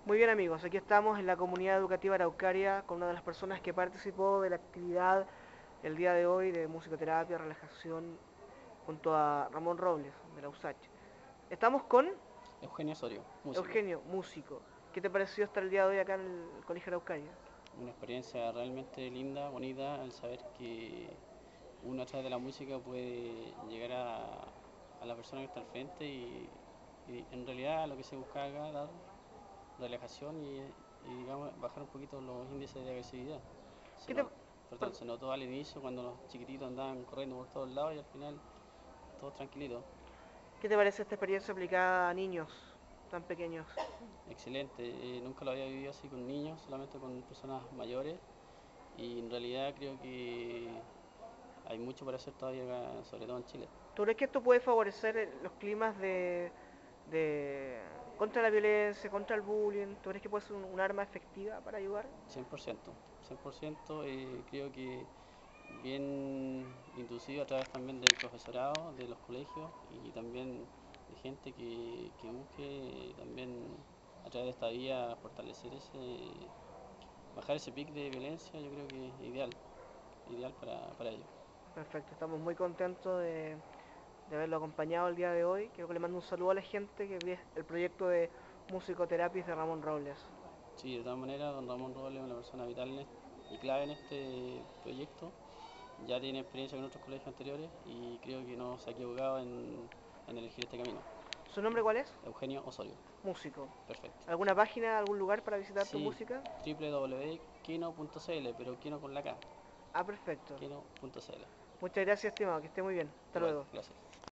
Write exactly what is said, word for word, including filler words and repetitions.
Muy bien amigos, aquí estamos en la comunidad educativa Araucaria con una de las personas que participó de la actividad el día de hoy de musicoterapia, relajación, junto a Ramón Robles de la U S A Ch. Estamos con Eugenio Osorio, músico. Eugenio, músico. ¿Qué te pareció estar el día de hoy acá en el Colegio Araucaria? Una experiencia realmente linda, bonita, al saber que uno a través de la música puede llegar a, a la persona que está al frente y, y en realidad lo que se busca acá dar relajación y, y, digamos bajar un poquito los índices de agresividad. Se, ¿Qué te... not, perdón, perdón, se notó al inicio cuando los chiquititos andaban corriendo por todos lados y al final todos tranquilitos. ¿Qué te parece esta experiencia aplicada a niños tan pequeños? Excelente, eh, nunca lo había vivido así con niños, solamente con personas mayores y en realidad creo que hay mucho para hacer todavía acá, sobre todo en Chile. ¿Tú crees que esto puede favorecer eh, los climas de, de contra la violencia, contra el bullying? ¿Tú crees que puede ser un, un arma efectiva para ayudar? cien por ciento, cien por ciento eh, creo que bien inducido a través también del profesorado, de los colegios y también de gente que, que busque también a través de esta vía fortalecer ese, bajar ese pic de violencia, yo creo que es ideal, ideal para, para ello. Perfecto, estamos muy contentos de, de haberlo acompañado el día de hoy. Quiero que le mando un saludo a la gente que ve el proyecto de musicoterapias de Ramón Robles. Sí, de todas maneras, don Ramón Robles es una persona vital en este- y clave en este proyecto. Ya tiene experiencia con otros colegios anteriores y creo que no se ha equivocado en, en elegir este camino. ¿Su nombre cuál es? Eugenio Osorio. Músico. Perfecto. ¿Alguna página, algún lugar para visitar tu Sí, música? w w w punto kino punto c l, pero Kino con la K. Ah, perfecto. Kino punto c l. Muchas gracias, estimado. Que esté muy bien. Hasta Igual, luego. gracias.